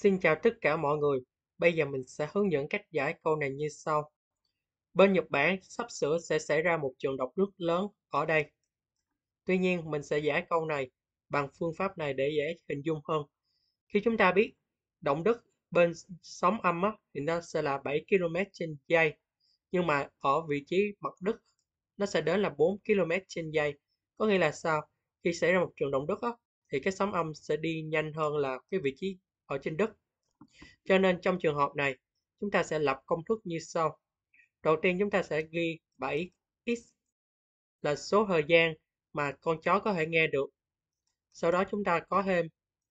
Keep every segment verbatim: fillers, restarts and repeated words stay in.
Xin chào tất cả mọi người. Bây giờ mình sẽ hướng dẫn cách giải câu này như sau. Bên Nhật Bản sắp sửa sẽ xảy ra một trận động đất lớn ở đây. Tuy nhiên, mình sẽ giải câu này bằng phương pháp này để dễ hình dung hơn. Khi chúng ta biết động đất bên sóng âm á, thì nó sẽ là bảy ki lô mét trên giây. Nhưng mà ở vị trí mặt đất nó sẽ đến là bốn ki lô mét trên giây. Có nghĩa là sao? Khi xảy ra một trận động đất á, thì cái sóng âm sẽ đi nhanh hơn là cái vị trí ở trên đất. Cho nên trong trường hợp này, chúng ta sẽ lập công thức như sau. Đầu tiên chúng ta sẽ ghi bảy x là số thời gian mà con chó có thể nghe được. Sau đó chúng ta có thêm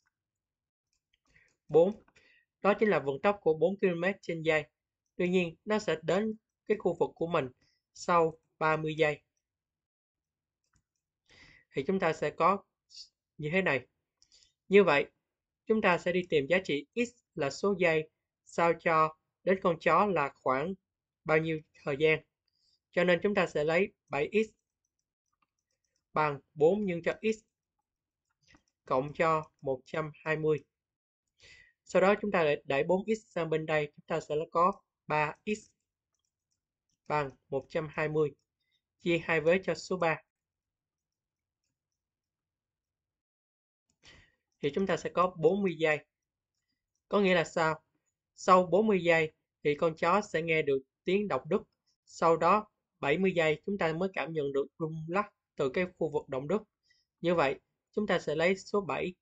bốn. Đó chính là vận tốc của bốn ki lô mét trên giây. Tuy nhiên, nó sẽ đến cái khu vực của mình sau ba mươi giây. Thì chúng ta sẽ có như thế này. Như vậy, chúng ta sẽ đi tìm giá trị x là số giây sao cho đến con chó là khoảng bao nhiêu thời gian. Cho nên chúng ta sẽ lấy bảy x bằng bốn nhân cho x cộng cho một trăm hai mươi. Sau đó chúng ta đẩy bốn x sang bên đây, chúng ta sẽ có ba x bằng một trăm hai mươi. Chia hai vế cho số ba. Thì chúng ta sẽ có bốn mươi giây. Có nghĩa là sao? Sau bốn mươi giây thì con chó sẽ nghe được tiếng động đất. Sau đó bảy mươi giây chúng ta mới cảm nhận được rung lắc từ cái khu vực động đất. Như vậy, chúng ta sẽ lấy số bảy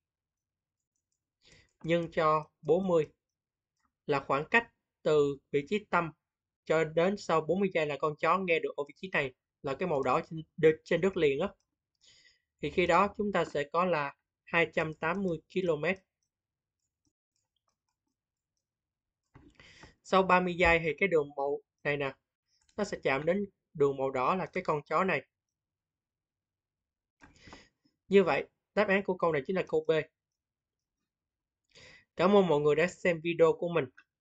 nhân cho bốn mươi là khoảng cách từ vị trí tâm cho đến sau bốn mươi giây là con chó nghe được ở vị trí này là cái màu đỏ trên đất, trên đất liền á. Thì khi đó chúng ta sẽ có là hai trăm tám mươi ki lô mét. Sau ba mươi giây thì cái đường màu này nè, nó sẽ chạm đến đường màu đỏ là cái con chó này. Như vậy, đáp án của câu này chính là câu B. Cảm ơn mọi người đã xem video của mình.